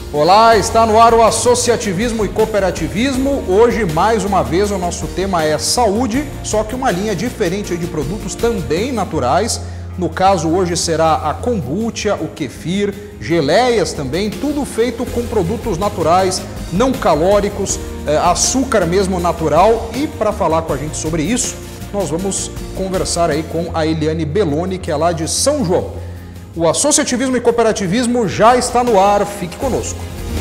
Olá, está no ar o Associativismo e Cooperativismo. Hoje, mais uma vez, o nosso tema é saúde, só que uma linha diferente de produtos também naturais. No caso, hoje será a kombucha, o kefir, geleias também, tudo feito com produtos naturais, não calóricos, açúcar mesmo natural. E para falar com a gente sobre isso, nós vamos conversar aí com a Eliane Belloni, que é lá de São João. O Associativismo e Cooperativismo já está no ar, fique conosco.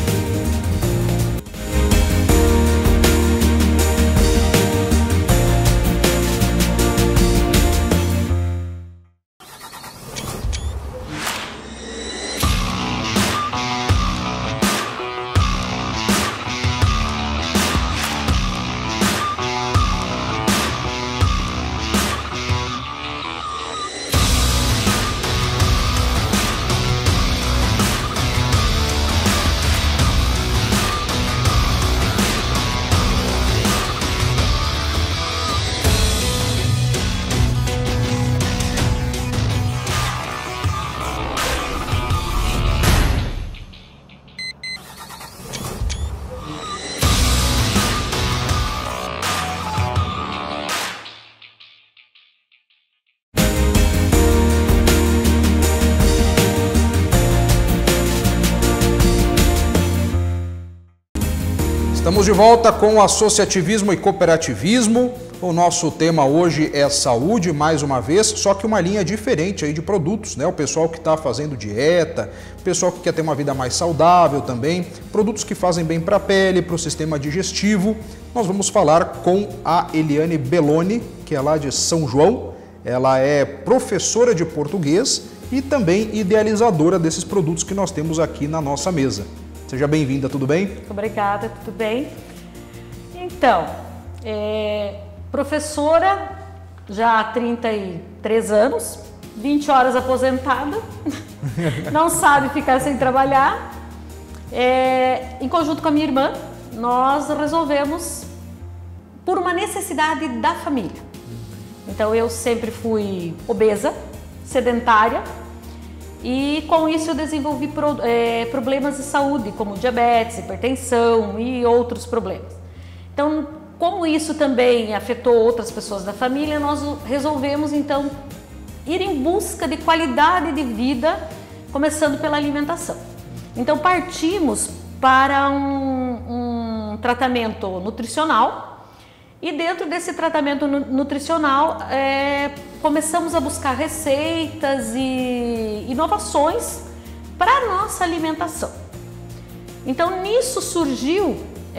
Estamos de volta com o Associativismo e Cooperativismo. O nosso tema hoje é saúde, mais uma vez, só que uma linha diferente aí de produtos, né? O pessoal que está fazendo dieta, o pessoal que quer ter uma vida mais saudável também, produtos que fazem bem para a pele, para o sistema digestivo. Nós vamos falar com a Eliane Belloni, que é lá de São João. Ela é professora de português e também idealizadora desses produtos que nós temos aqui na nossa mesa. Seja bem-vinda, tudo bem? Obrigada, tudo bem? Então, professora já há 33 anos, 20 horas aposentada, não sabe ficar sem trabalhar. Em conjunto com a minha irmã, nós resolvemos por uma necessidade da família. Então, eu sempre fui obesa, sedentária, e com isso eu desenvolvi problemas de saúde, como diabetes, hipertensão e outros problemas. Então, como isso também afetou outras pessoas da família, nós resolvemos então ir em busca de qualidade de vida, começando pela alimentação. Então, partimos para um tratamento nutricional. E dentro desse tratamento nutricional, começamos a buscar receitas e inovações para a nossa alimentação. Então, nisso surgiu,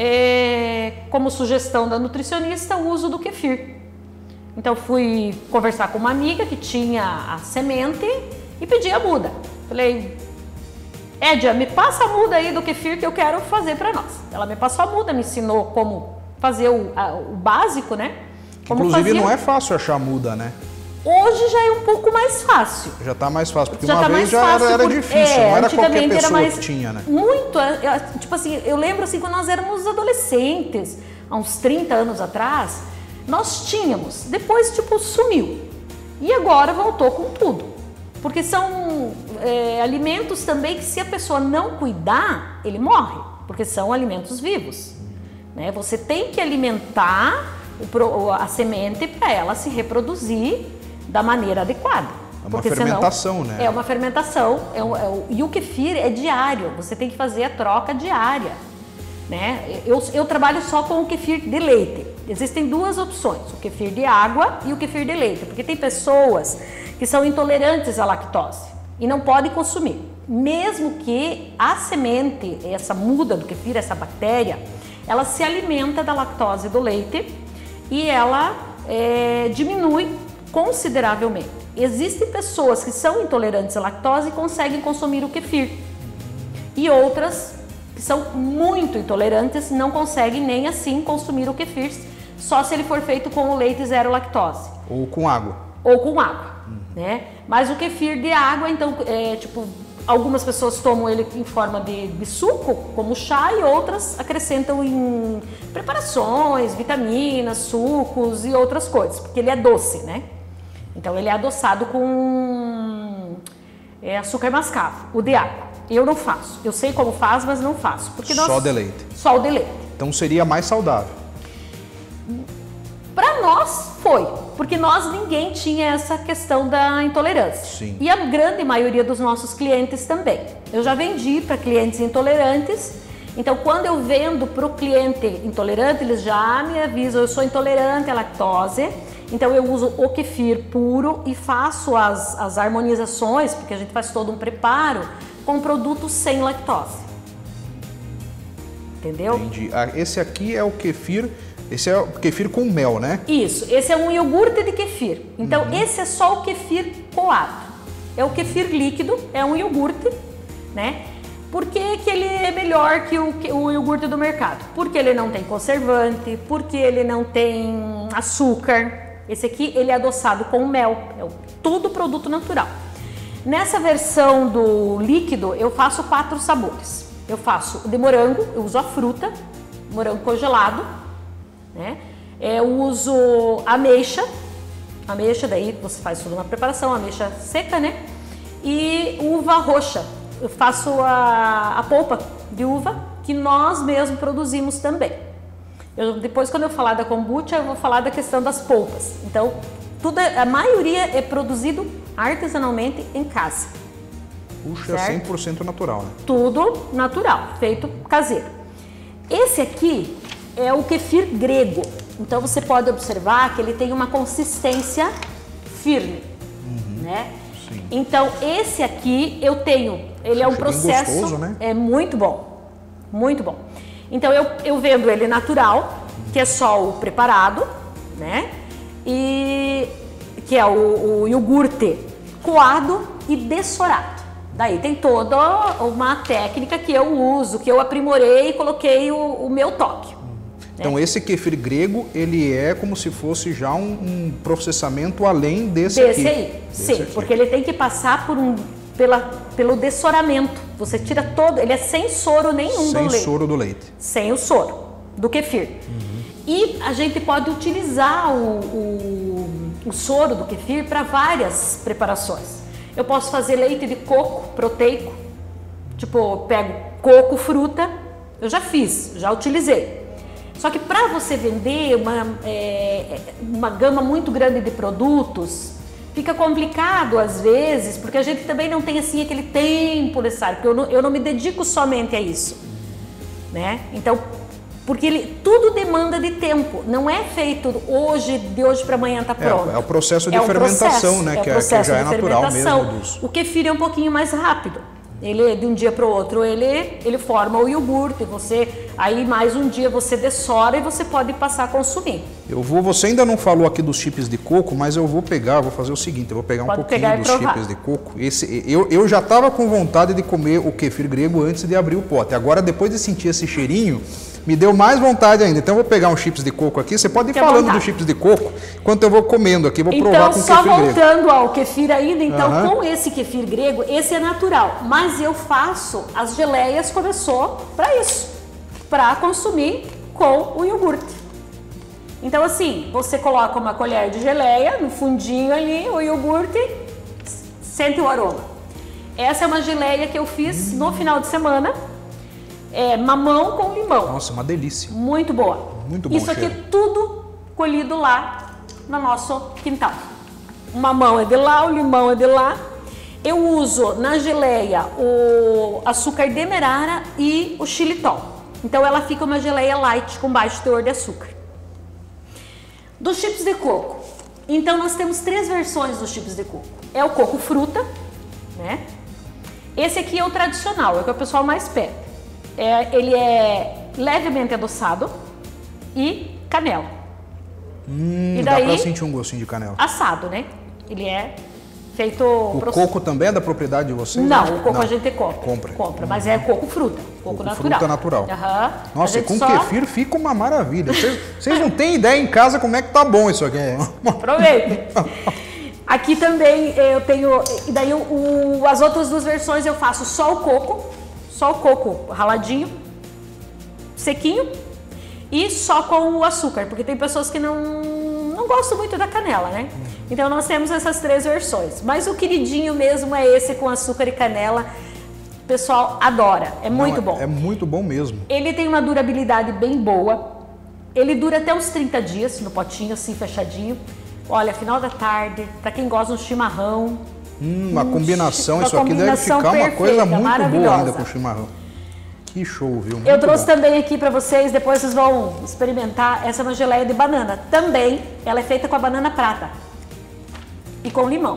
como sugestão da nutricionista, o uso do kefir. Então, fui conversar com uma amiga que tinha a semente e pedi a muda. Falei, Édia, me passa a muda aí do kefir que eu quero fazer para nós. Ela me passou a muda, me ensinou como fazer o básico, né? Como inclusive não é fácil achar muda, né? Hoje já é um pouco mais fácil. Já tá mais fácil, porque uma vez já era difícil, não era qualquer pessoa que tinha, né? Muito, tipo assim, eu lembro assim, quando nós éramos adolescentes, há uns 30 anos atrás, nós tínhamos, depois tipo sumiu. E agora voltou com tudo. Porque são alimentos também que se a pessoa não cuidar, ele morre, porque são alimentos vivos. Você tem que alimentar a semente para ela se reproduzir da maneira adequada. É uma fermentação, né? É uma fermentação. E o kefir é diário, você tem que fazer a troca diária. Né? Eu trabalho só com o kefir de leite. Existem duas opções, o kefir de água e o kefir de leite. Porque tem pessoas que são intolerantes à lactose e não podem consumir. Mesmo que a semente, essa muda do kefir, essa bactéria, ela se alimenta da lactose do leite e ela diminui consideravelmente. Existem pessoas que são intolerantes à lactose e conseguem consumir o kefir. E outras que são muito intolerantes não conseguem nem assim consumir o kefir, só se ele for feito com o leite zero lactose. Ou com água. Ou com água, né? Mas o kefir de água, então, algumas pessoas tomam ele em forma de suco, como chá, e outras acrescentam em preparações, vitaminas, sucos e outras coisas, porque ele é doce, né? Então ele é adoçado com açúcar mascavo, o de água. Eu não faço. Eu sei como faz, mas não faço. Porque Só de leite. Só o de leite. Então seria mais saudável. Para nós foi, porque ninguém tinha essa questão da intolerância. Sim. E a grande maioria dos nossos clientes também. Eu já vendi para clientes intolerantes, então quando eu vendo para o cliente intolerante, eles já me avisam, eu sou intolerante à lactose, então eu uso o kefir puro e faço as harmonizações, porque a gente faz todo um preparo com produtos sem lactose. Entendeu? Entendi. Esse aqui é o kefir. Esse é o kefir com mel, né? Isso, esse é um iogurte de kefir. Então, esse é só o kefir coado. É o kefir líquido, é um iogurte, né? Por que que ele é melhor que o iogurte do mercado? Porque ele não tem conservante, porque ele não tem açúcar. Esse aqui, ele é adoçado com mel, é tudo produto natural. Nessa versão do líquido, eu faço 4 sabores. Eu faço o de morango, eu uso a fruta, morango congelado, né? Eu uso ameixa, daí você faz toda uma preparação, ameixa seca, né? E uva roxa, eu faço a polpa de uva que nós mesmos produzimos também. Depois, quando eu falar da kombucha, eu vou falar da questão das polpas. Então, a maioria é produzido artesanalmente em casa. Puxa, certo? 100% natural, né? Tudo natural, feito caseiro. Esse aqui é o kefir grego. Então você pode observar que ele tem uma consistência firme, né? Sim. Então esse aqui eu tenho, ele é um processo, gostoso, né? É muito bom, muito bom. Então eu vendo ele natural, que é só o preparado, né? E que é o iogurte coado e dessorado. Daí tem toda uma técnica que eu uso, que eu aprimorei e coloquei o meu toque. Então esse kefir grego, ele é como se fosse já um processamento além desse aqui. Aí, sim, porque ele tem que passar pelo dessoramento. Você tira todo, ele é sem soro nenhum do leite. Sem soro do leite. Sem o soro do kefir. E a gente pode utilizar o soro do kefir para várias preparações. Eu posso fazer leite de coco proteico, tipo, eu pego coco, fruta, eu já fiz, já utilizei. Só que para você vender uma gama muito grande de produtos, fica complicado às vezes, porque a gente também não tem assim aquele tempo necessário, porque eu não me dedico somente a isso, né? Então, porque tudo demanda de tempo, não é feito de hoje para amanhã está pronto. É o processo de fermentação, né? Que já é natural mesmo. O kefir é um pouquinho mais rápido. Ele, de um dia para o outro, ele forma o iogurte, aí mais um dia você dessora e você pode passar a consumir. Você ainda não falou aqui dos chips de coco, mas vou fazer o seguinte, eu vou pegar um pouquinho dos chips de coco. Eu já estava com vontade de comer o kefir grego antes de abrir o pote. Agora, depois de sentir esse cheirinho, me deu mais vontade ainda. Então eu vou pegar um chips de coco aqui. Você pode ir falando dos chips de coco enquanto eu vou comendo aqui, vou provar com o kefir grego. Então, só voltando ao kefir ainda, então com esse kefir grego, esse é natural. Mas eu faço, as geleias começou para isso, para consumir com o iogurte. Então assim, você coloca uma colher de geleia no fundinho ali, o iogurte, sente o aroma. Essa é uma geleia que eu fiz no final de semana. Mamão com limão. Nossa, uma delícia. Muito boa. Muito bom. Isso aqui é tudo colhido lá no nosso quintal. O mamão é de lá, o limão é de lá. Eu uso na geleia o açúcar demerara e o xilitol. Então ela fica uma geleia light com baixo teor de açúcar. Dos chips de coco. Então nós temos 3 versões dos chips de coco. É o coco fruta, né? Esse aqui é o tradicional, é o que o pessoal mais pede. Ele é levemente adoçado e canela. E daí, dá pra sentir um gostinho de canela. Assado, né? Ele é feito... Coco também é da propriedade de vocês? Não, o coco a gente compra, mas é coco fruta, coco natural. Fruta natural. Nossa, com só... kefir fica uma maravilha. Vocês não têm ideia em casa como é que tá bom isso aqui. Aproveita. Aqui também eu tenho... E daí as outras 2 versões eu faço só o coco raladinho, sequinho, e só com o açúcar, porque tem pessoas que não gostam muito da canela, né? Então nós temos essas 3 versões, mas o queridinho mesmo é esse com açúcar e canela. O pessoal adora, é muito bom. É muito bom mesmo. Ele tem uma durabilidade bem boa. Ele dura até uns 30 dias no potinho, assim, fechadinho. Olha, final da tarde, para quem gosta de um chimarrão. Uma combinação, isso aqui deve ficar perfeita, uma coisa muito boa ainda com chimarrão. Que show, viu? Muito Eu trouxe bom. também aqui para vocês, depois vocês vão experimentar. Essa é uma geleia de banana. Também, ela é feita com a banana prata e com limão.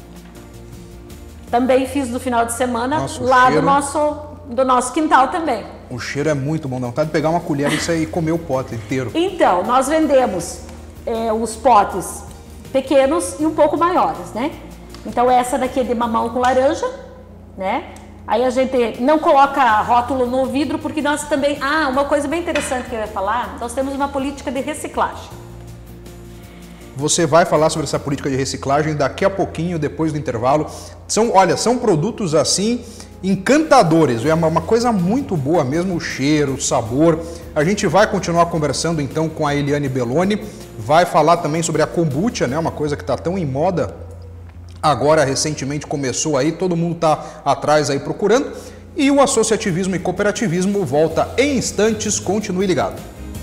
Também fiz no final de semana. Nossa, lá cheiro... do nosso quintal também. O cheiro é muito bom, dá vontade de pegar uma colher e sair e comer o pote inteiro. Então, nós vendemos os potes pequenos e um pouco maiores, né? Então essa daqui é de mamão com laranja, né? Aí a gente não coloca rótulo no vidro porque nós também... uma coisa bem interessante que eu ia falar, nós temos uma política de reciclagem. Você vai falar sobre essa política de reciclagem daqui a pouquinho, depois do intervalo. São produtos assim encantadores, é uma coisa muito boa mesmo, o cheiro, o sabor. A gente vai continuar conversando então com a Eliane Belloni, vai falar também sobre a kombucha, né? Uma coisa que está tão em moda agora, recentemente começou aí, todo mundo está atrás aí procurando. E o associativismo e cooperativismo volta em instantes, continue ligado.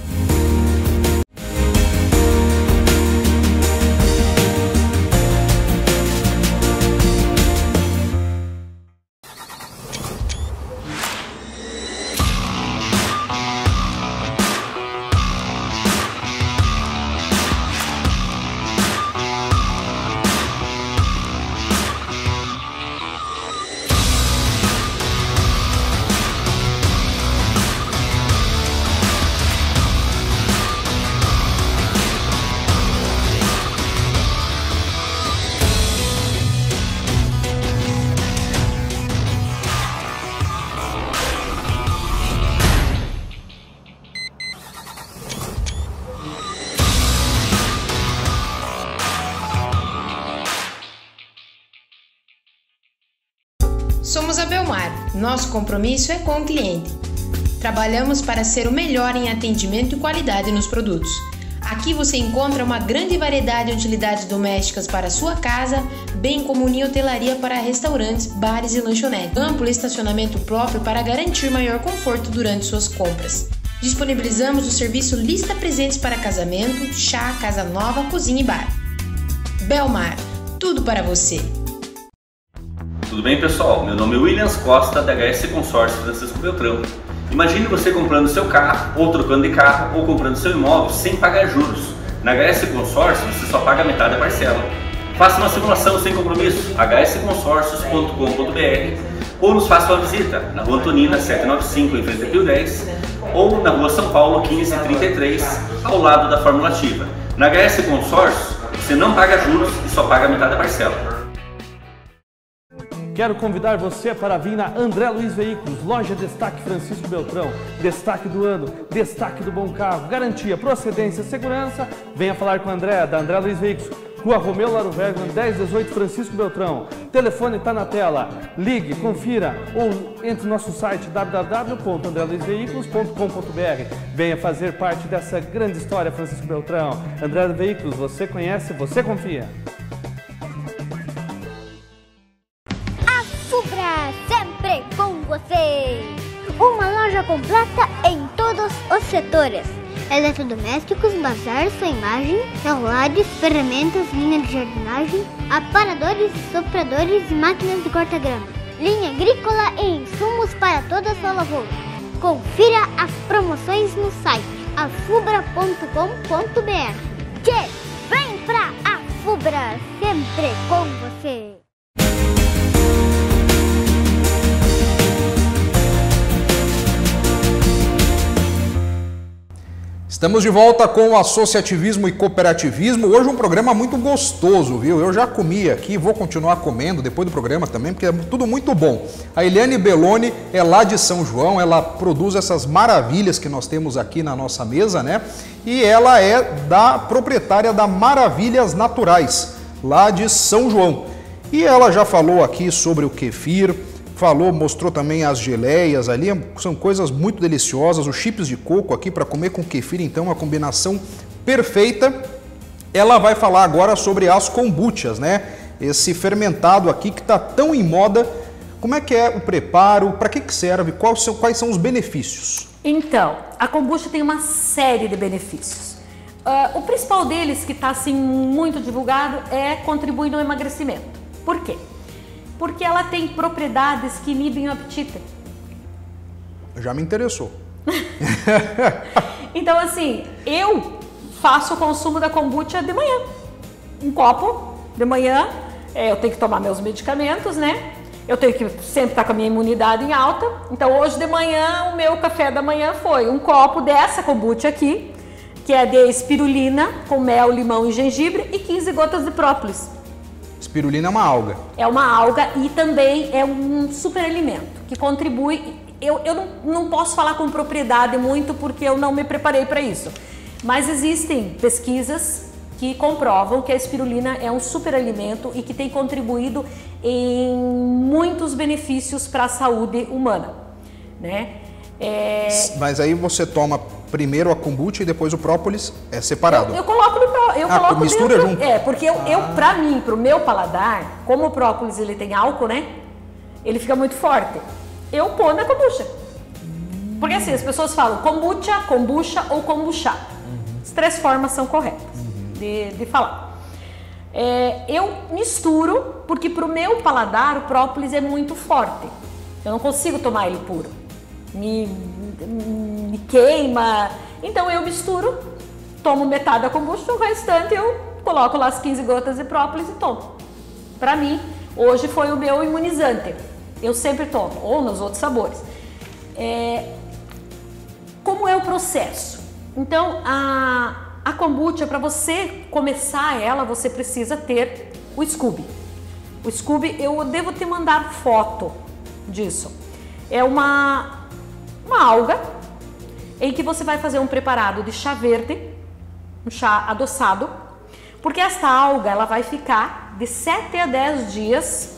Somos a Belmar. Nosso compromisso é com o cliente. Trabalhamos para ser o melhor em atendimento e qualidade nos produtos. Aqui você encontra uma grande variedade de utilidades domésticas para a sua casa, bem como unir hotelaria para restaurantes, bares e lanchonetes. Amplo estacionamento próprio para garantir maior conforto durante suas compras. Disponibilizamos o serviço Lista Presentes para casamento, chá, casa nova, cozinha e bar. Belmar, tudo para você. Tudo bem, pessoal? Meu nome é Williams Costa, da HS Consórcio Francisco Beltrão. Imagine você comprando seu carro, ou trocando de carro, ou comprando seu imóvel sem pagar juros. Na HS Consórcio, você só paga metade da parcela. Faça uma simulação sem compromisso, hsconsórcios.com.br, ou nos faça uma visita na Rua Antonina 795, em frente a Pio 10, ou na Rua São Paulo 1533, ao lado da Fórmula Ativa. Na HS Consórcio, você não paga juros e só paga metade da parcela. Quero convidar você para vir na André Luiz Veículos, loja Destaque Francisco Beltrão. Destaque do ano, destaque do bom carro, garantia, procedência, segurança. Venha falar com a André, da André Luiz Veículos, Rua Romeu Laro Vergman, 1018 Francisco Beltrão. Telefone está na tela. Ligue, confira ou entre no nosso site www.andreluizveículos.com.br. Venha fazer parte dessa grande história, Francisco Beltrão. André Veículos, você conhece, você confia. Sempre com você! Uma loja completa em todos os setores: eletrodomésticos, bazar, sua imagem, celulares, ferramentas, linha de jardinagem, aparadores, sopradores e máquinas de corta-grama, linha agrícola e insumos para toda a sua lavoura. Confira as promoções no site afubra.com.br. Vem pra Afubra, sempre com você! Estamos de volta com o associativismo e cooperativismo. Hoje um programa muito gostoso, viu? Eu já comi aqui, vou continuar comendo depois do programa também, porque é tudo muito bom. A Eliane Belloni é lá de São João, ela produz essas maravilhas que nós temos aqui na nossa mesa, né? E ela é proprietária da Maravilhas Naturais, lá de São João. E ela já falou aqui sobre o kefir, mostrou também as geleias ali, são coisas muito deliciosas, os chips de coco aqui para comer com kefir, então uma combinação perfeita. Ela vai falar agora sobre as kombuchas, né? Esse fermentado aqui que está tão em moda Como é que é o preparo? Para que serve? Quais são os benefícios? Então, a kombucha tem uma série de benefícios. O principal deles, que está assim muito divulgado, é contribuir no emagrecimento. Por quê? Porque ela tem propriedades que inibem o apetite. Já me interessou. Então, assim, eu faço o consumo da kombucha de manhã. Um copo de manhã, eu tenho que tomar meus medicamentos, né? Eu tenho que sempre estar com a minha imunidade em alta. Então, hoje de manhã, o meu café da manhã foi um copo dessa kombucha aqui, que é de espirulina com mel, limão e gengibre e 15 gotas de própolis. Espirulina é uma alga. É uma alga e também é um super alimento que contribui. Eu não posso falar com propriedade muito porque eu não me preparei para isso. Mas existem pesquisas que comprovam que a espirulina é um super alimento e que tem contribuído em muitos benefícios para a saúde humana, né? Mas aí você toma primeiro a kombucha e depois o própolis separado. Eu coloco mistura dentro, junto? Porque para mim, pro meu paladar, como o própolis ele tem álcool, né? Ele fica muito forte. Eu ponho na kombucha. Porque assim, as pessoas falam kombucha, kombucha ou kombucha. As 3 formas são corretas de falar. Eu misturo porque pro meu paladar o própolis é muito forte. Eu não consigo tomar ele puro. Me queima. Então eu misturo, tomo metade da kombucha, o restante eu coloco lá as 15 gotas de própolis e tomo. Para mim, hoje foi o meu imunizante. Eu sempre tomo, ou nos outros sabores. Como é o processo? Então, a kombucha, para você começar ela, você precisa ter o Scooby. O Scooby, eu devo ter mandado foto disso. É uma alga em que você vai fazer um preparado de chá verde, um chá adoçado, porque esta alga ela vai ficar de 7 a 10 dias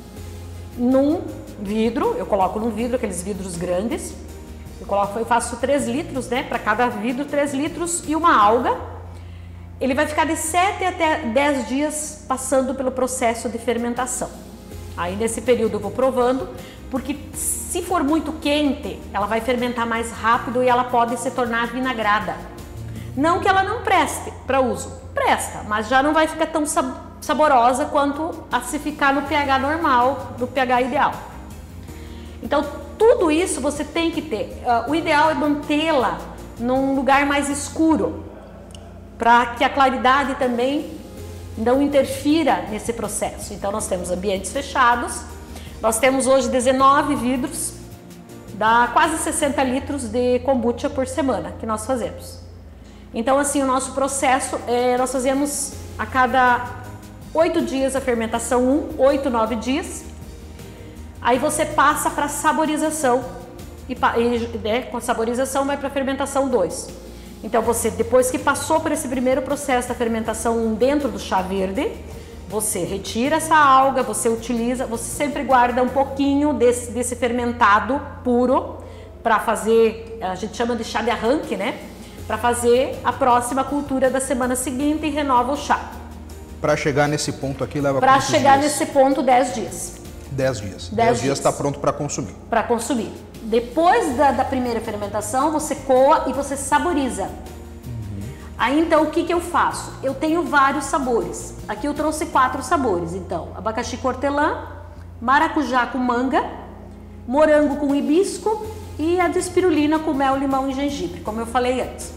num vidro. Eu coloco num vidro, aqueles vidros grandes. Eu faço 3 litros, né? Para cada vidro, 3 litros e uma alga. Ele vai ficar de 7 até 10 dias passando pelo processo de fermentação. Aí nesse período eu vou provando, porque se for muito quente, ela vai fermentar mais rápido e ela pode se tornar vinagrada. Não que ela não preste para uso, presta, mas já não vai ficar tão saborosa quanto a se ficar no pH normal, no pH ideal. Então tudo isso você tem que ter. O ideal é mantê-la num lugar mais escuro, para que a claridade também não interfira nesse processo. Então nós temos ambientes fechados. Nós temos hoje 19 vidros, dá quase 60 litros de kombucha por semana que nós fazemos. Então assim, o nosso processo, nós fazemos a cada 8 dias a fermentação 8, 9 dias. Aí você passa para saborização e com a saborização vai para a fermentação 2. Então você, depois que passou por esse primeiro processo da fermentação 1 dentro do chá verde, você retira essa alga, você utiliza, você sempre guarda um pouquinho desse fermentado puro para fazer, a gente chama de chá de arranque, né? Para fazer a próxima cultura da semana seguinte e renova o chá. Para chegar nesse ponto aqui leva Para chegar nesse ponto 10 dias. 10 dias. 10 dias está pronto para consumir. Para consumir. Depois da primeira fermentação, você coa e você saboriza. Aí então o que eu faço? Eu tenho vários sabores. Aqui eu trouxe 4 sabores. Então, abacaxi com hortelã, maracujá com manga, morango com hibisco e a de espirulina com mel, limão e gengibre, como eu falei antes.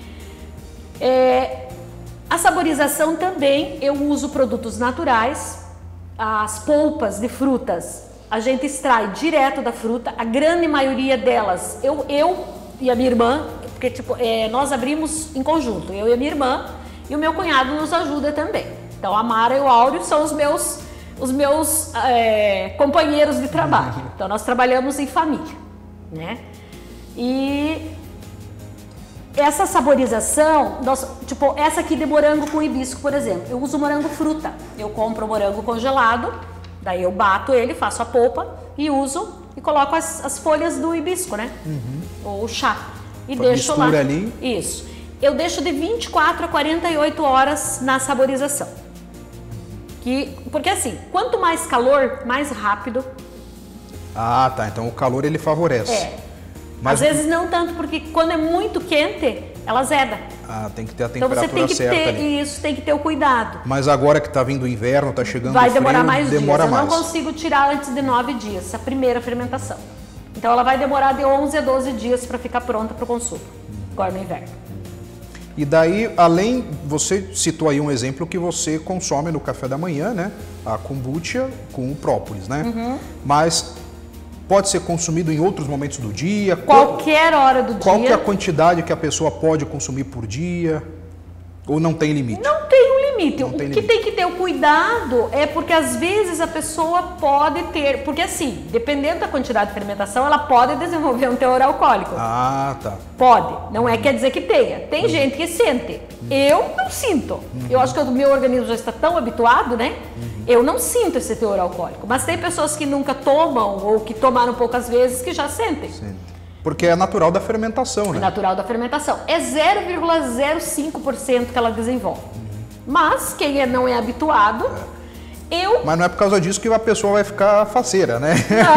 A saborização também eu uso produtos naturais. As polpas de frutas a gente extrai direto da fruta. A grande maioria delas, eu e a minha irmã, porque tipo, nós abrimos em conjunto, eu e a minha irmã, e o meu cunhado nos ajuda também. Então a Mara e o Áureo são os meus companheiros de trabalho. Então nós trabalhamos em família, né? E essa saborização, tipo essa aqui de morango com hibisco, por exemplo, eu uso morango fruta. Eu compro o morango congelado, daí eu bato ele, faço a polpa e uso e coloco as folhas do hibisco, né? Ou chá. E deixo lá. Ali. Isso. Eu deixo de 24 a 48 horas na saborização. Porque assim, quanto mais calor, mais rápido Ah, tá. Então o calor ele favorece. É. Mas... Às vezes não tanto, porque quando é muito quente, ela azeda. Ah, tem que ter a Então temperatura você tem que certa ter ali. isso, tem que ter o cuidado. Mas agora que tá vindo o inverno, tá chegando Vai o frio, demorar mais demora dias. Eu mais. não consigo tirar antes de 9 dias, a primeira fermentação. Então ela vai demorar de 11 a 12 dias para ficar pronta para o consumo, agora no inverno. E daí, além, você citou aí um exemplo que você consome no café da manhã, né? A kombucha com o própolis, né? Uhum. Mas pode ser consumido em outros momentos do dia? Qualquer hora do Qual dia. que é a quantidade que a pessoa pode consumir por dia? Ou não tem limite? Não tem um limite. Não tem O que limite. tem que ter o cuidado é porque às vezes a pessoa pode ter, porque assim, dependendo da quantidade de fermentação, ela pode desenvolver um teor alcoólico. Ah, tá. Pode, não é quer dizer que tenha. Tem gente que sente. Eu não sinto. Eu acho que o meu organismo já está tão habituado, né? Eu não sinto esse teor alcoólico. Mas tem pessoas que nunca tomam ou que tomaram poucas vezes que já sentem. Porque é natural da fermentação, É né? natural da fermentação. É 0,05% que ela desenvolve. Mas quem não é habituado, Mas não é por causa disso que a pessoa vai ficar faceira, né?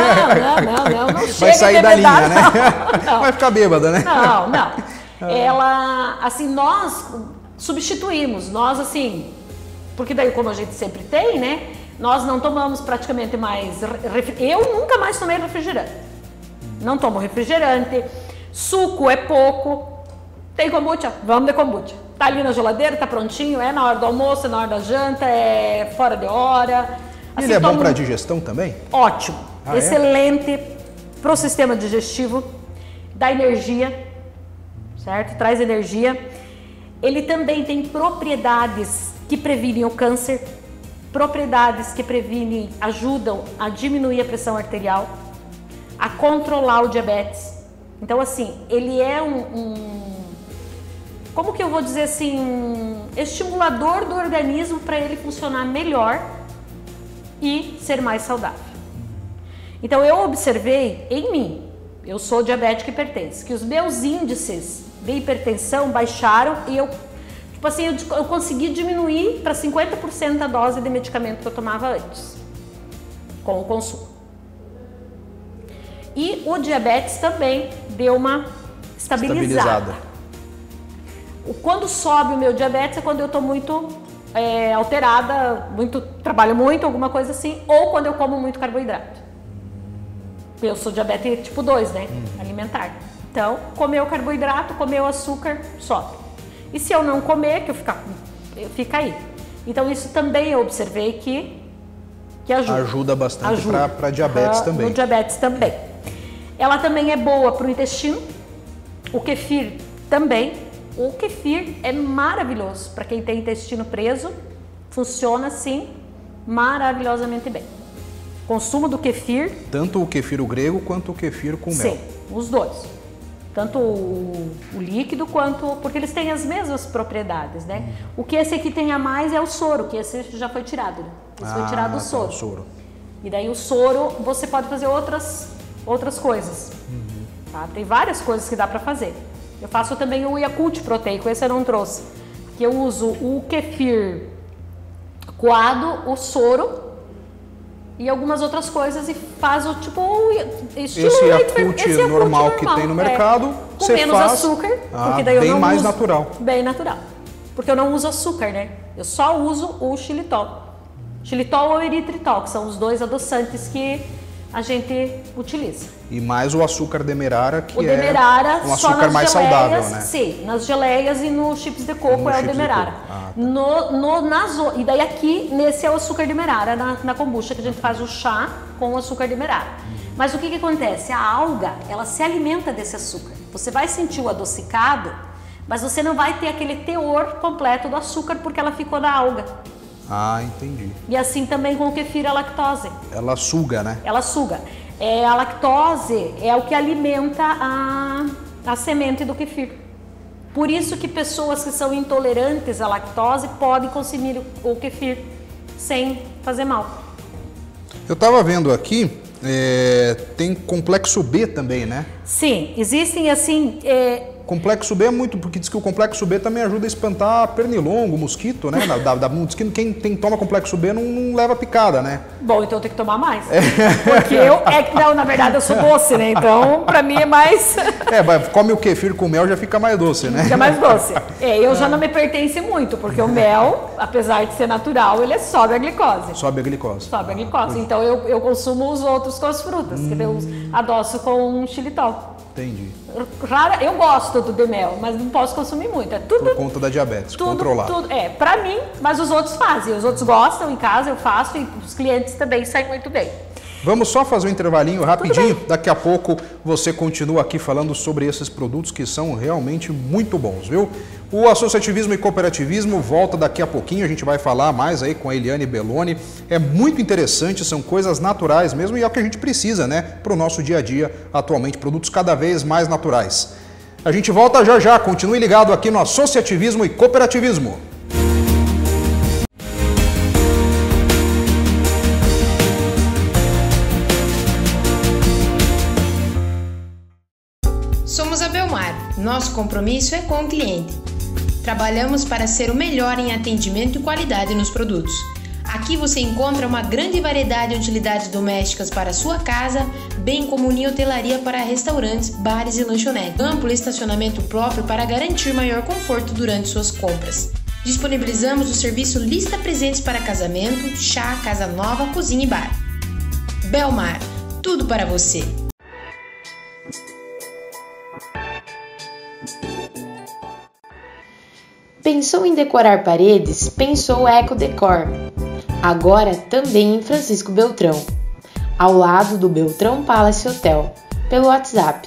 Não chega Vai sair a da linha, bebedar, né? não. Vai ficar bêbada, né? Não. Ela, assim, nós substituímos, nós assim, porque daí como a gente sempre tem, né? Nós não tomamos praticamente mais, eu nunca mais tomei refrigerante. Não tomo refrigerante, suco é pouco. Tem kombucha? Vamos de kombucha. Tá ali na geladeira, tá prontinho, é na hora do almoço, é na hora da janta, é fora de hora. Ele é bom para digestão também? Ótimo, Ah, excelente pro sistema digestivo, dá energia, certo? Traz energia. Ele também tem propriedades que previnem o câncer, propriedades que previnem, ajudam a diminuir a pressão arterial, a controlar o diabetes. Então, assim, ele é como que eu vou dizer assim, um estimulador do organismo para ele funcionar melhor e ser mais saudável. Então, eu observei em mim, eu sou diabética hipertensa, que os meus índices de hipertensão baixaram e eu, tipo assim, eu consegui diminuir para 50% a dose de medicamento que eu tomava antes, com o consumo. E o diabetes também deu uma estabilizada. Quando sobe o meu diabetes é quando eu estou muito alterada, trabalho muito, alguma coisa assim, ou quando eu como muito carboidrato. Eu sou diabetes tipo 2, né? Alimentar. Então, comeu carboidrato, comeu açúcar, sobe. E se eu não comer, que fica aí. Então, isso também eu observei que ajuda. Ajuda bastante para diabetes também. No diabetes também. Ela também é boa para o intestino. O kefir também. O kefir é maravilhoso para quem tem intestino preso. Funciona assim maravilhosamente bem. Consumo do kefir. Tanto o kefir grego quanto o kefir com mel. Sim, os dois. Tanto o líquido quanto... Porque eles têm as mesmas propriedades, né? O que esse aqui tem a mais é o soro, que esse já foi tirado, né? Esse foi tirado o soro. O soro. E daí o soro, você pode fazer outras coisas. Tá? Tem várias coisas que dá para fazer. Eu faço também o Yakult proteico, esse eu não trouxe. Que eu uso o kefir coado, o soro e algumas outras coisas e faço tipo estilo esse Yakult normal que tem no mercado, com você menos faz açúcar, porque daí eu bem não mais uso, natural. Bem natural. Porque eu não uso açúcar, né? Eu só uso o xilitol. Xilitol ou eritritol, que são os dois adoçantes que a gente utiliza. E mais o açúcar demerara, que demerara, é um açúcar mais saudável, né? Sim, nas geleias e nos chips de coco é o demerara. Tá. E daí aqui, nesse é o açúcar demerara, na kombucha, que a gente faz o chá com o açúcar demerara. Mas o que acontece? A alga, ela se alimenta desse açúcar. Você vai sentir o adocicado, mas você não vai ter aquele teor completo do açúcar porque ela ficou na alga. Ah, entendi. E assim também com o kefir, a lactose. Ela suga, né? Ela suga. A lactose é o que alimenta a semente do kefir. Por isso que pessoas que são intolerantes à lactose podem consumir o kefir sem fazer mal. Eu estava vendo aqui, tem complexo B também, né? Sim, existem assim, Complexo B é muito, porque diz que o complexo B também ajuda a espantar pernilongo, mosquito, né? Mosquito, quem toma complexo B não leva picada, né? Bom, então tem que tomar mais. Porque não, na verdade eu sou doce, né? Então, pra mim é mais... come o kefir com mel já fica mais doce, né? Fica mais doce. Eu já não me pertence muito, porque o mel, apesar de ser natural, ele sobe a glicose. Sobe a glicose. Sobe a glicose. Então eu consumo os outros com as frutas, que eu adoço com xilitol. Entendi. Eu gosto do mel, mas não posso consumir muito. É tudo por conta da diabetes, controlar. Pra mim, mas os outros fazem. Os outros gostam, em casa eu faço e os clientes também saem muito bem. Vamos só fazer um intervalinho rapidinho, daqui a pouco você continua aqui falando sobre esses produtos que são realmente muito bons, viu? O associativismo e cooperativismo volta daqui a pouquinho, a gente vai falar mais aí com a Eliane Belloni. É muito interessante, são coisas naturais mesmo e é o que a gente precisa, né, para o nosso dia a dia atualmente, produtos cada vez mais naturais. A gente volta já já, continue ligado aqui no associativismo e cooperativismo. Somos a Belmar. Nosso compromisso é com o cliente. Trabalhamos para ser o melhor em atendimento e qualidade nos produtos. Aqui você encontra uma grande variedade de utilidades domésticas para a sua casa, bem como linha hotelaria para restaurantes, bares e lanchonetes. Amplo estacionamento próprio para garantir maior conforto durante suas compras. Disponibilizamos o serviço Lista Presentes para casamento, chá, casa nova, cozinha e bar. Belmar, tudo para você. Pensou em decorar paredes? Pensou Eco Decor. Agora também em Francisco Beltrão, ao lado do Beltrão Palace Hotel, pelo WhatsApp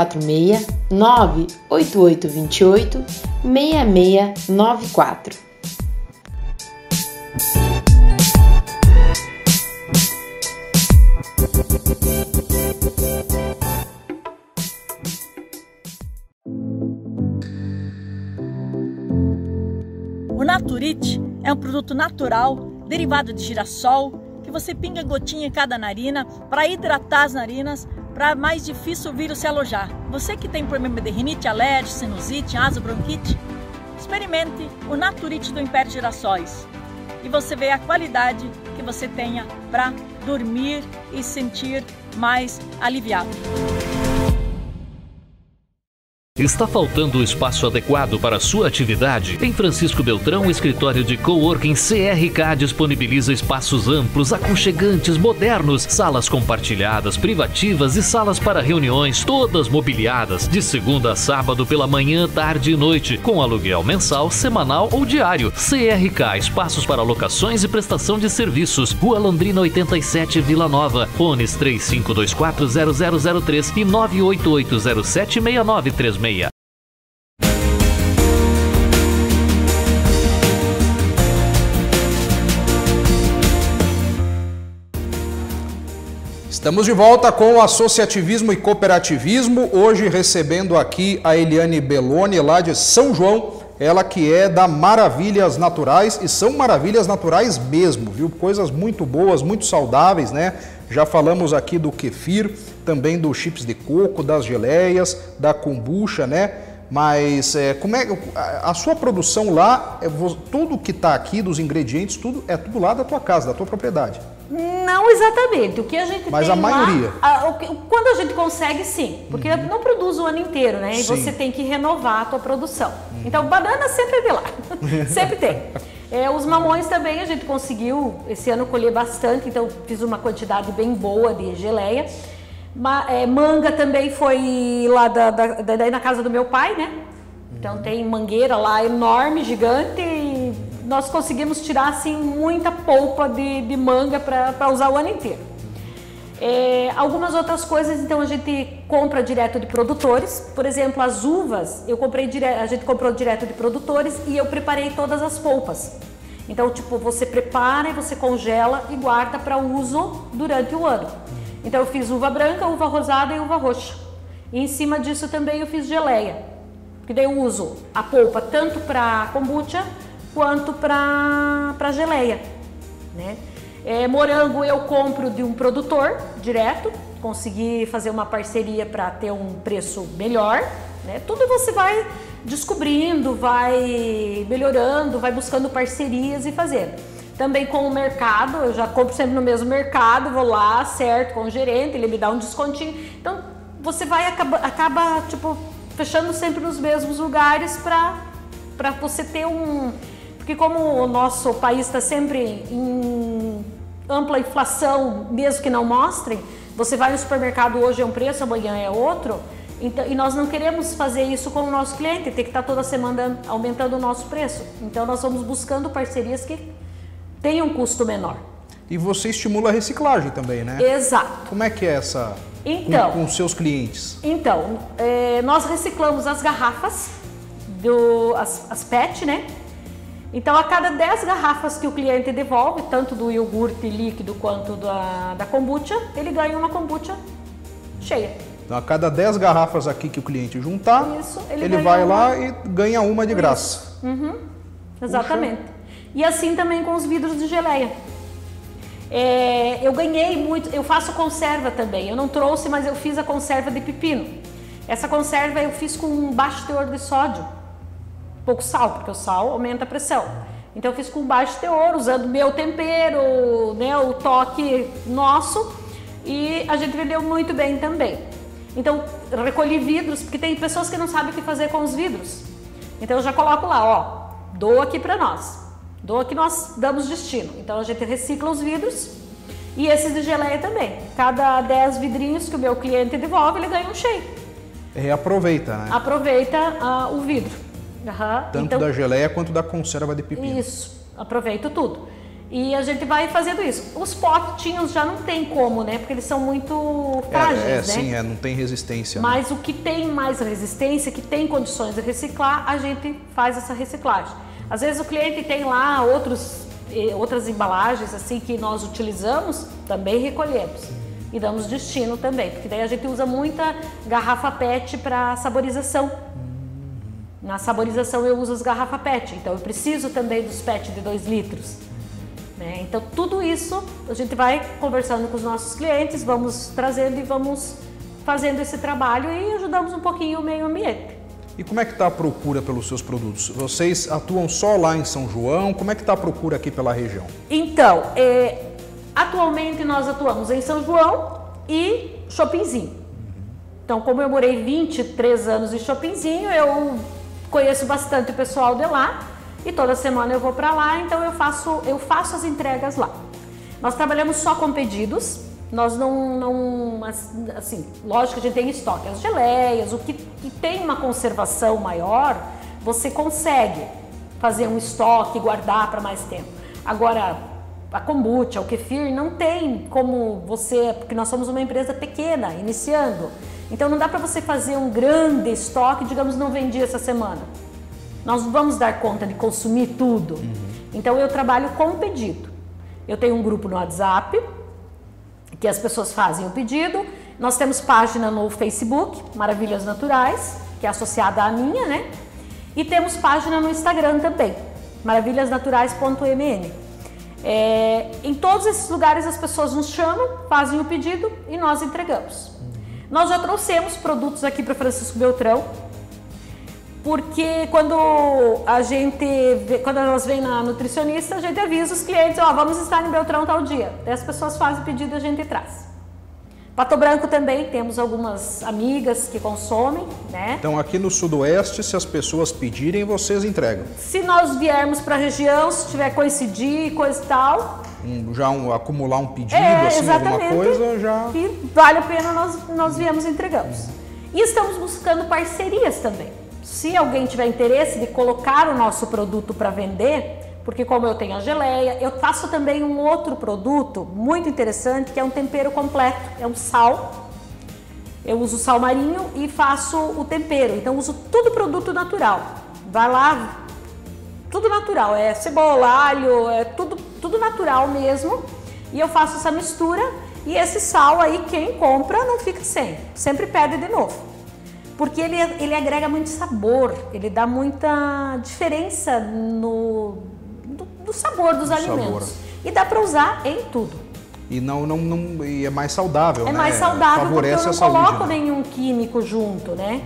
469-8828-6694. O Naturite é um produto natural, derivado de girassol, que você pinga gotinha em cada narina para hidratar as narinas, para mais difícil o vírus se alojar. Você que tem problema de rinite alérgica, sinusite, asma, bronquite, experimente o Naturite do Império Girassóis e você vê a qualidade que você tenha para dormir e sentir mais aliviado. Está faltando o espaço adequado para a sua atividade? Em Francisco Beltrão, o escritório de coworking CRK disponibiliza espaços amplos, aconchegantes, modernos, salas compartilhadas, privativas e salas para reuniões, todas mobiliadas, de segunda a sábado pela manhã, tarde e noite, com aluguel mensal, semanal ou diário. CRK, espaços para locações e prestação de serviços. Rua Londrina 87, Vila Nova. Fones 35240003 e 988076936. Estamos de volta com o associativismo e cooperativismo, hoje recebendo aqui a Eliane Belloni, lá de São João, ela que é da Maravilhas Naturais, e são maravilhas naturais mesmo, viu? Coisas muito boas, muito saudáveis, né? Já falamos aqui do kefir, também dos chips de coco, das geleias, da kombucha, né? Mas como é a sua produção lá, tudo que está aqui dos ingredientes, tudo lá da tua casa, da tua propriedade? Não exatamente, o que a gente mas tem a maioria? Lá, quando a gente consegue, sim, porque não produz o ano inteiro, né? E Sim. você tem que renovar a tua produção. Então, banana sempre é de lá, sempre tem. Os mamões também a gente conseguiu, esse ano colher bastante, então fiz uma quantidade bem boa de geleia. Manga também foi lá daí na casa do meu pai, né? Então tem mangueira lá enorme, gigante, e nós conseguimos tirar assim muita polpa de manga para usar o ano inteiro. Algumas outras coisas, então a gente compra direto de produtores, por exemplo, as uvas, a gente comprou direto de produtores e eu preparei todas as polpas. Então, tipo, você prepara e você congela e guarda para uso durante o ano. Então eu fiz uva branca, uva rosada e uva roxa. E em cima disso também eu fiz geleia, porque daí eu uso a polpa tanto para kombucha quanto para geleia, né? Morango eu compro de um produtor direto, consegui fazer uma parceria para ter um preço melhor. né? Tudo você vai descobrindo, vai melhorando, vai buscando parcerias e fazendo. Também com o mercado, eu já compro sempre no mesmo mercado, vou lá, acerto com o gerente, ele me dá um descontinho. Então você vai acaba tipo fechando sempre nos mesmos lugares para você ter um... Porque como o nosso país está sempre em ampla inflação, mesmo que não mostrem, você vai no supermercado, hoje é um preço, amanhã é outro, então, e nós não queremos fazer isso com o nosso cliente, tem que estar toda semana aumentando o nosso preço. Então nós vamos buscando parcerias que tenham um custo menor. E você estimula a reciclagem também, né? Exato. Como é que é essa com os seus clientes? Então, nós reciclamos as garrafas, as PET, né? Então, a cada 10 garrafas que o cliente devolve, tanto do iogurte líquido quanto da kombucha, ele ganha uma kombucha cheia. Então, a cada 10 garrafas aqui que o cliente juntar, isso, ele vai lá e ganha uma de graça. Uhum, exatamente. Puxa. E assim também com os vidros de geleia. Eu ganhei muito, eu faço conserva também. Eu não trouxe, mas eu fiz a conserva de pepino. Essa conserva eu fiz com um baixo teor de sódio. Pouco sal, porque o sal aumenta a pressão. Então eu fiz com baixo teor, usando meu tempero, né, o toque nosso, e a gente vendeu muito bem também. Então recolhi vidros, porque tem pessoas que não sabem o que fazer com os vidros. Então eu já coloco lá, ó, doa aqui para nós. Doa que nós damos destino. Então a gente recicla os vidros e esses de geleia também. Cada 10 vidrinhos que o meu cliente devolve, ele ganha um cheio. Reaproveita, né? Aproveita o vidro. Tanto então, da geleia quanto da conserva de pepino. Isso, aproveito tudo. E a gente vai fazendo isso. Os potinhos já não tem como, né? Porque eles são muito frágeis, né? Sim, não tem resistência. Mas o que tem mais resistência, que tem condições de reciclar, a gente faz essa reciclagem. Às vezes o cliente tem lá outras embalagens assim que nós utilizamos, também recolhemos e damos destino também, porque daí a gente usa muita garrafa PET para saborização. Na saborização eu uso as garrafas PET, então eu preciso também dos PET de 2 litros. Né? Então tudo isso a gente vai conversando com os nossos clientes, vamos trazendo e vamos fazendo esse trabalho e ajudamos um pouquinho o meio ambiente. E como é que está a procura pelos seus produtos? Vocês atuam só lá em São João? Como é que está a procura aqui pela região? Então, atualmente nós atuamos em São João e Chopinzinho. Então, como eu morei 23 anos em Chopinzinho, eu conheço bastante o pessoal de lá e toda semana eu vou para lá, então eu faço as entregas lá. Nós trabalhamos só com pedidos. Nós assim, lógico que a gente tem estoque, as geleias, o que tem uma conservação maior, você consegue fazer um estoque e guardar para mais tempo. Agora, a kombucha, o kefir, não tem como porque nós somos uma empresa pequena, iniciando. Então não dá para você fazer um grande estoque, digamos, não vendi essa semana. Nós vamos dar conta de consumir tudo. Então eu trabalho com pedido. Eu tenho um grupo no WhatsApp, que as pessoas fazem o pedido. Nós temos página no Facebook, Maravilhas Naturais, que é associada à minha, né? E temos página no Instagram também, maravilhasnaturais.mn. Em todos esses lugares as pessoas nos chamam, fazem o pedido e nós entregamos. Nós já trouxemos produtos aqui para Francisco Beltrão, porque quando elas vêm na nutricionista, a gente avisa os clientes, vamos estar em Beltrão tal dia. Daí as pessoas fazem o pedido e a gente traz. Pato Branco também, temos algumas amigas que consomem, né? Então aqui no Sudoeste, se as pessoas pedirem, vocês entregam? Se nós viermos para a região, se tiver coincidir, coisa e tal... acumular um pedido, assim, alguma coisa, já... que vale a pena, nós viemos e entregamos. E estamos buscando parcerias também. Se alguém tiver interesse de colocar o nosso produto para vender, porque como eu tenho a geleia, eu faço também um outro produto muito interessante, que é um tempero completo, é um sal. Eu uso sal marinho e faço o tempero, então uso tudo produto natural. Vai lá, tudo natural, é cebola, alho, é tudo natural mesmo. E eu faço essa mistura e esse sal aí, quem compra não fica sem, sempre pede de novo. Porque ele agrega muito sabor, ele dá muita diferença no sabor dos alimentos. E dá para usar em tudo. E e é mais saudável, né? É mais saudável Favorece porque eu não coloco nenhum químico junto, né?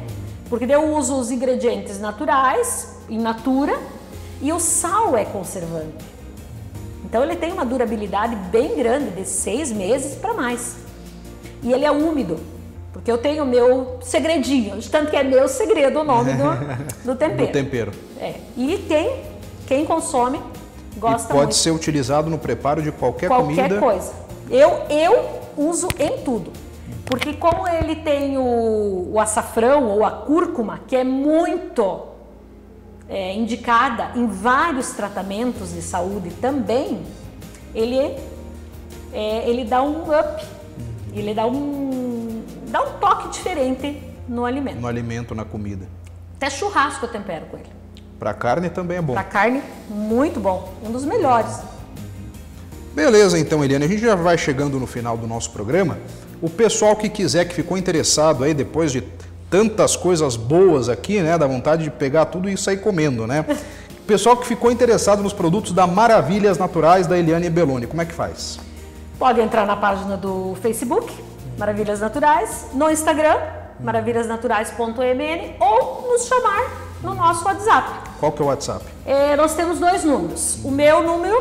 Porque daí eu uso os ingredientes naturais, in natura, e o sal é conservante. Então ele tem uma durabilidade bem grande, de 6 meses para mais. E ele é úmido, porque eu tenho o meu segredinho, de tanto que é meu segredo o nome do tempero. Do tempero. E quem consome gosta muito. Pode ser utilizado no preparo de qualquer comida. Qualquer coisa. Eu uso em tudo. Porque como ele tem o açafrão ou a cúrcuma, que é muito indicada em vários tratamentos de saúde também, ele dá um up, ele dá um toque diferente no alimento. No alimento, na comida. Até churrasco eu tempero com ele. Para carne também é bom. Para carne, muito bom. Um dos melhores. Beleza, então, Eliane, a gente já vai chegando no final do nosso programa. O pessoal que quiser, que ficou interessado aí depois de tantas coisas boas aqui, né, dá vontade de pegar tudo e sair comendo, né? O pessoal que ficou interessado nos produtos da Maravilhas Naturais da Eliane Belloni, como é que faz? Pode entrar na página do Facebook, Maravilhas Naturais, no Instagram, maravilhasnaturais.mn, ou nos chamar no nosso WhatsApp. Qual que é o WhatsApp? Nós temos 2 números. O meu número,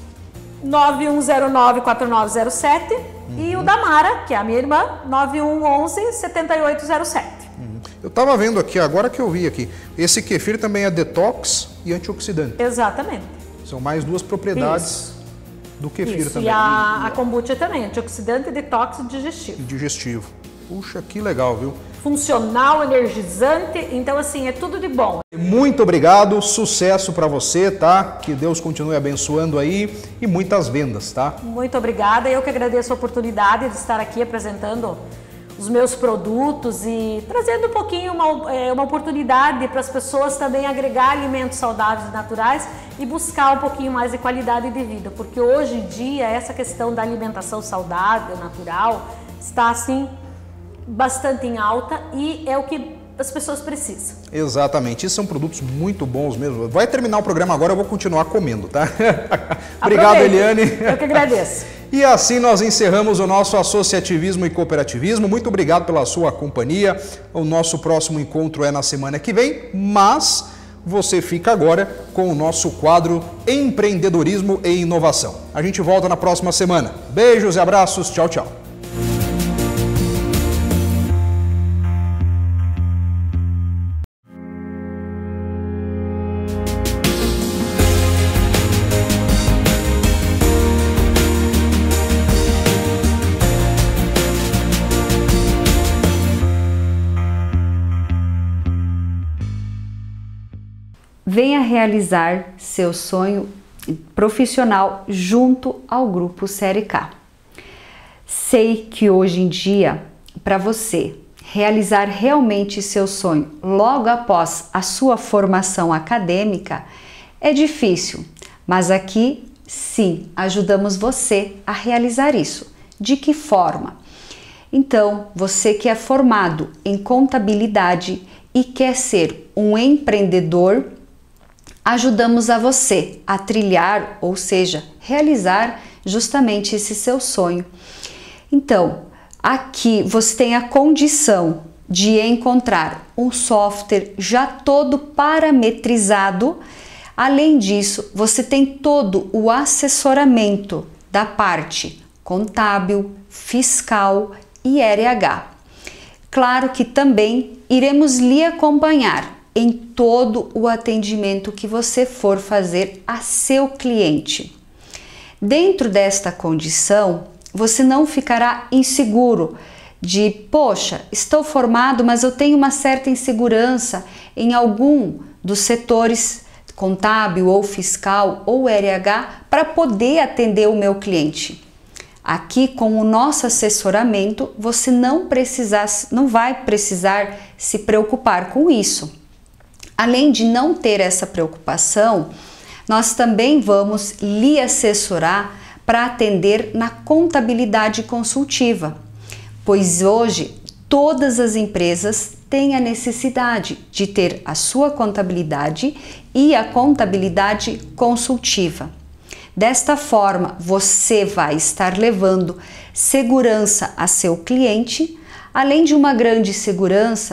9109-4907, e o da Mara, que é a minha irmã, 9111-7807. Eu estava vendo aqui, agora que eu vi aqui, esse kefir também é detox e antioxidante. Exatamente. São mais 2 propriedades do kefir também. E a kombucha também, antioxidante, detox e digestivo. Digestivo. Puxa, que legal, viu? Funcional, energizante, então assim, é tudo de bom. Muito obrigado, sucesso para você, tá? Que Deus continue abençoando aí e muitas vendas, tá? Muito obrigada, eu que agradeço a oportunidade de estar aqui apresentando os meus produtos e trazendo um pouquinho uma oportunidade para as pessoas também agregar alimentos saudáveis e naturais e buscar um pouquinho mais de qualidade de vida, porque hoje em dia essa questão da alimentação saudável, natural, está assim bastante em alta e é o que as pessoas precisam. Exatamente, esses são produtos muito bons mesmo. Vai terminar o programa agora, eu vou continuar comendo, tá? Obrigado, Eliane. Eu que agradeço. E assim nós encerramos o nosso associativismo e cooperativismo. Muito obrigado pela sua companhia. O nosso próximo encontro é na semana que vem, mas você fica agora com o nosso quadro Empreendedorismo e Inovação. A gente volta na próxima semana. Beijos e abraços. Tchau, tchau. Venha realizar seu sonho profissional junto ao Grupo Série K. Sei que hoje em dia, para você realizar realmente seu sonho logo após a sua formação acadêmica, é difícil, mas aqui sim ajudamos você a realizar isso. De que forma? Então, você que é formado em contabilidade e quer ser um empreendedor, ajudamos a você a trilhar, ou seja, realizar justamente esse seu sonho. Então, aqui você tem a condição de encontrar um software já todo parametrizado. Além disso, você tem todo o assessoramento da parte contábil, fiscal e RH. Claro que também iremos lhe acompanhar em todo o atendimento que você for fazer a seu cliente. Dentro desta condição, você não ficará inseguro de, poxa, estou formado, mas eu tenho uma certa insegurança em algum dos setores contábil ou fiscal ou RH para poder atender o meu cliente. Aqui, com o nosso assessoramento, você não vai precisar se preocupar com isso. Além de não ter essa preocupação, nós também vamos lhe assessorar para atender na contabilidade consultiva, pois hoje todas as empresas têm a necessidade de ter a sua contabilidade e a contabilidade consultiva. Desta forma, você vai estar levando segurança a seu cliente, além de uma grande segurança,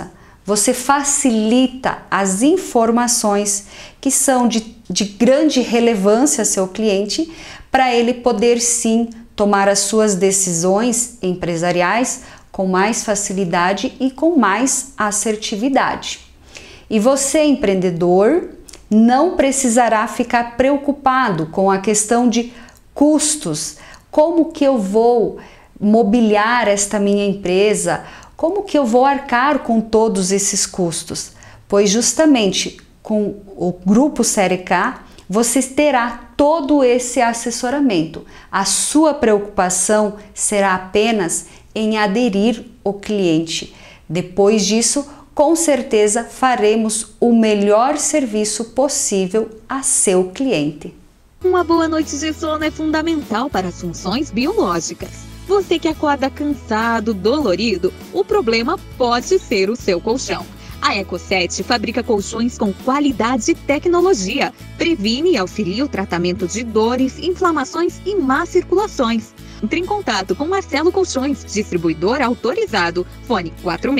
você facilita as informações que são de grande relevância ao seu cliente, para ele poder sim tomar as suas decisões empresariais com mais facilidade e com mais assertividade. E você, empreendedor, não precisará ficar preocupado com a questão de custos. Como que eu vou mobiliar esta minha empresa? Como que eu vou arcar com todos esses custos? Pois justamente com o Grupo Série K, você terá todo esse assessoramento. A sua preocupação será apenas em aderir o cliente. Depois disso, com certeza faremos o melhor serviço possível a seu cliente. Uma boa noite de sono é fundamental para as funções biológicas. Você que acorda cansado, dolorido, o problema pode ser o seu colchão. A Eco7 fabrica colchões com qualidade e tecnologia. Previne e auxilia o tratamento de dores, inflamações e más circulações. Entre em contato com Marcelo Colchões, distribuidor autorizado. Fone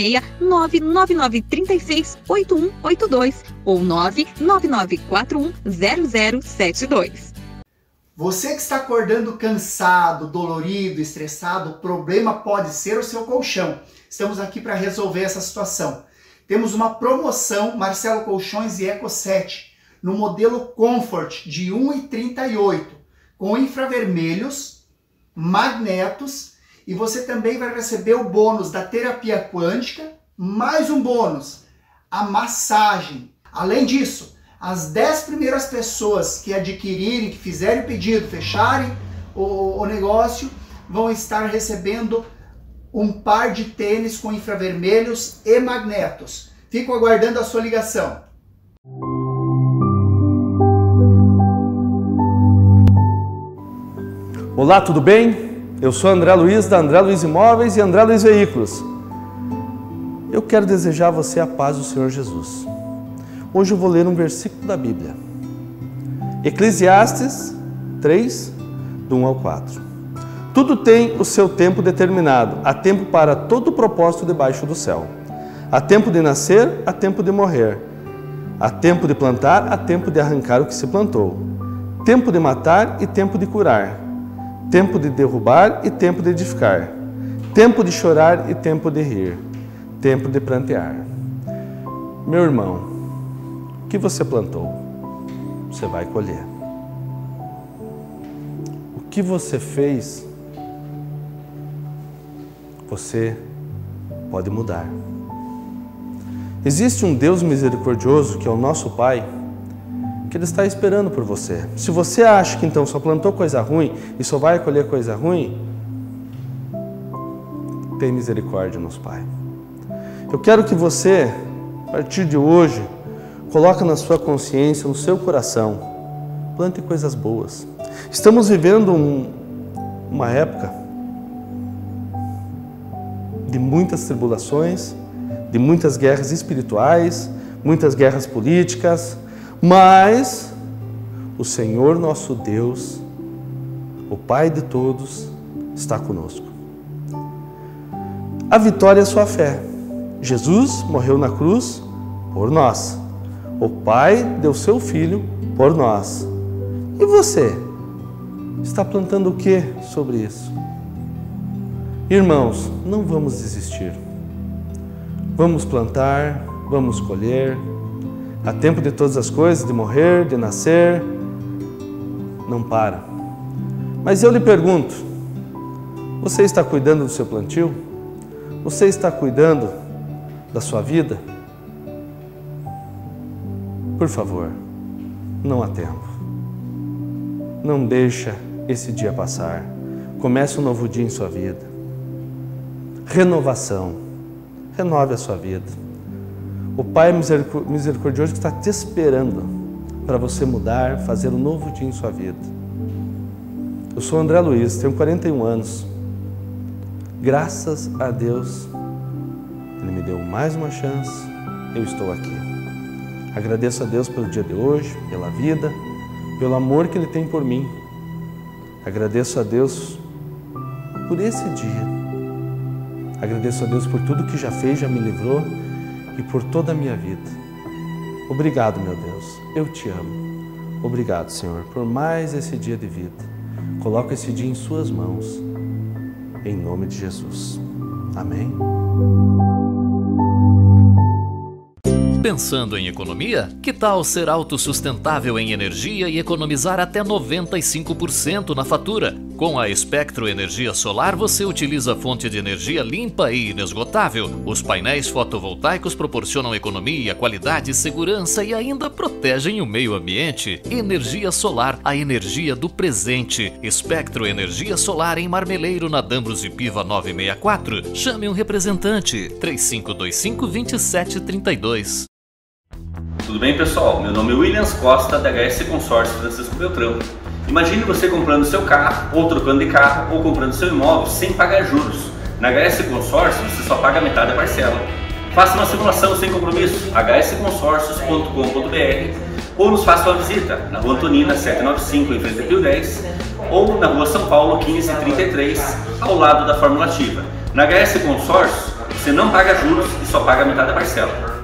46-99936-8182 ou 99941-0072. Você que está acordando cansado, dolorido, estressado, o problema pode ser o seu colchão. Estamos aqui para resolver essa situação. Temos uma promoção Marcelo Colchões e Eco7 no modelo Comfort de 1,38 com infravermelhos, magnetos, e você também vai receber o bônus da terapia quântica, mais um bônus, a massagem. Além disso, as 10 primeiras pessoas que adquirirem, que fizerem o pedido, fecharem o negócio, vão estar recebendo um par de tênis com infravermelhos e magnetos. Fico aguardando a sua ligação. Olá, tudo bem? Eu sou André Luiz, da André Luiz Imóveis e André Luiz Veículos. Eu quero desejar a você a paz do Senhor Jesus. Hoje eu vou ler um versículo da Bíblia. Eclesiastes 3, do 1 ao 4. Tudo tem o seu tempo determinado, há tempo para todo propósito debaixo do céu. Há tempo de nascer, há tempo de morrer. Há tempo de plantar, há tempo de arrancar o que se plantou. Tempo de matar e tempo de curar. Tempo de derrubar e tempo de edificar. Tempo de chorar e tempo de rir. Tempo de plantear. Meu irmão, o que você plantou, você vai colher. O que você fez, você pode mudar. Existe um Deus misericordioso, que é o nosso Pai, que Ele está esperando por você. Se você acha que então só plantou coisa ruim e só vai colher coisa ruim, tem misericórdia, nosso Pai. Eu quero que você, a partir de hoje, coloque na sua consciência, no seu coração, plante coisas boas. Estamos vivendo uma época de muitas tribulações, de muitas guerras espirituais, muitas guerras políticas, mas o Senhor nosso Deus, o Pai de todos, está conosco. A vitória é a sua fé. Jesus morreu na cruz por nós. O Pai deu seu Filho por nós. E você? Está plantando o que sobre isso? Irmãos, não vamos desistir. Vamos plantar, vamos colher. Há tempo de todas as coisas, de morrer, de nascer. Não para. Mas eu lhe pergunto, você está cuidando do seu plantio? Você está cuidando da sua vida? Por favor, não há tempo. Não deixa esse dia passar. Comece um novo dia em sua vida. Renovação. Renove a sua vida. O Pai misericordioso está te esperando para você mudar, fazer um novo dia em sua vida. Eu sou André Luiz, tenho 41 anos. Graças a Deus, Ele me deu mais uma chance, eu estou aqui. Agradeço a Deus pelo dia de hoje, pela vida, pelo amor que Ele tem por mim. Agradeço a Deus por esse dia. Agradeço a Deus por tudo que já fez, já me livrou e por toda a minha vida. Obrigado, meu Deus, eu te amo. Obrigado, Senhor, por mais esse dia de vida. Coloca esse dia em suas mãos, em nome de Jesus. Amém. Pensando em economia? Que tal ser autossustentável em energia e economizar até 95% na fatura? Com a Espectro Energia Solar, você utiliza fonte de energia limpa e inesgotável. Os painéis fotovoltaicos proporcionam economia, qualidade, segurança e ainda protegem o meio ambiente. Energia solar, a energia do presente. Espectro Energia Solar em Marmeleiro, na Dambros e Piva 964. Chame um representante. 3525-2732. Tudo bem, pessoal? Meu nome é Willians Costa, da HS Consórcio Francisco Beltrão. Imagine você comprando seu carro, ou trocando de carro, ou comprando seu imóvel sem pagar juros. Na HS Consórcio você só paga metade da parcela. Faça uma simulação sem compromisso, hsconsórcios.com.br, ou nos faça uma visita na Rua Antonina 795, em frente a Pio 10, ou na Rua São Paulo 1533, ao lado da Fórmula Ativa. Na HS Consórcio você não paga juros e só paga metade da parcela.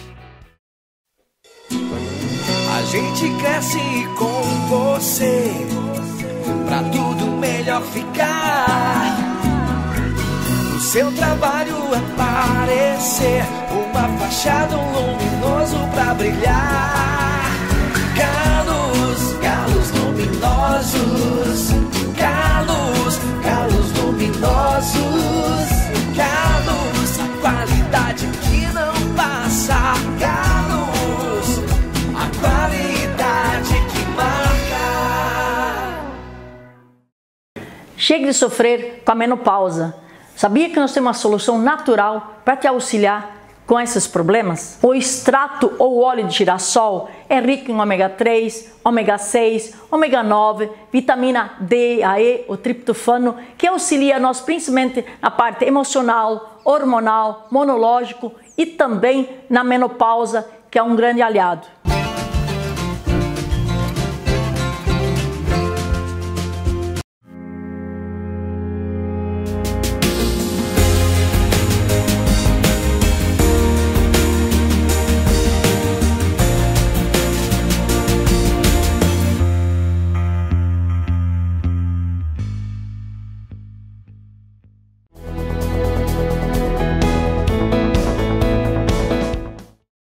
A gente cresce com você, pra tudo melhor ficar. O seu trabalho aparecer, uma fachada, um luminoso pra brilhar. Galos luminosos, galos luminosos, galos, qualidade que não passa. Galos, a qualidade que marca. Chegue de sofrer com a menopausa. Sabia que nós temos uma solução natural para te auxiliar com esses problemas? O extrato ou óleo de girassol é rico em ômega 3, ômega 6, ômega 9, vitamina D, a E, o triptofano, que auxilia nós principalmente na parte emocional, hormonal, monológico e também na menopausa, que é um grande aliado.